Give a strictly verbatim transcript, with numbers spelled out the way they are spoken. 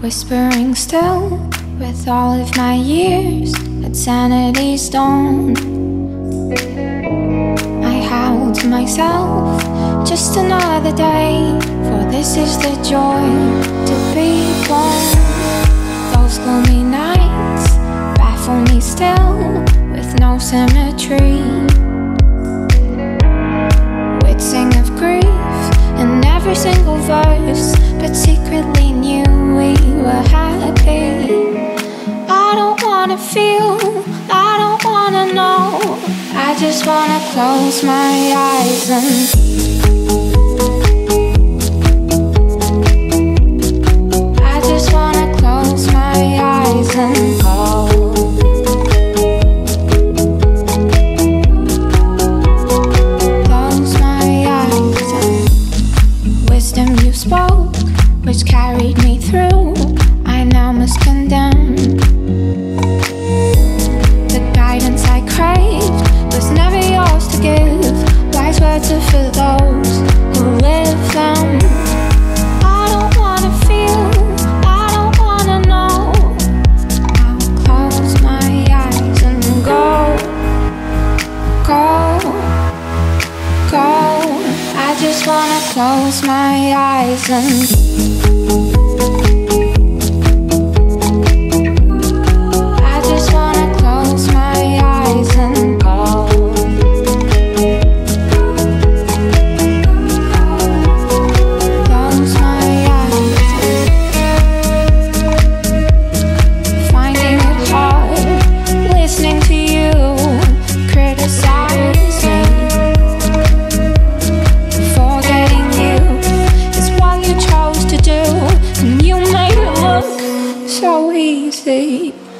Whispering still with all of my years at sanity's dawn. I howl to myself, just another day, for this is the joy to be born. Those gloomy nights baffle me still, with no symmetry. We'd sing of grief in every single verse, but secretly knew we were happy. I don't wanna feel, I don't wanna know, I just wanna close my eyes and I just wanna close my eyes and go. Close my eyes and wisdom you spoke, which carried me through, I now must condemn. The guidance I craved was never yours to give. Wise words are for those who live them. I don't wanna feel, I don't wanna know, I'll close my eyes and go, go, go. I just wanna close my eyes and so easy.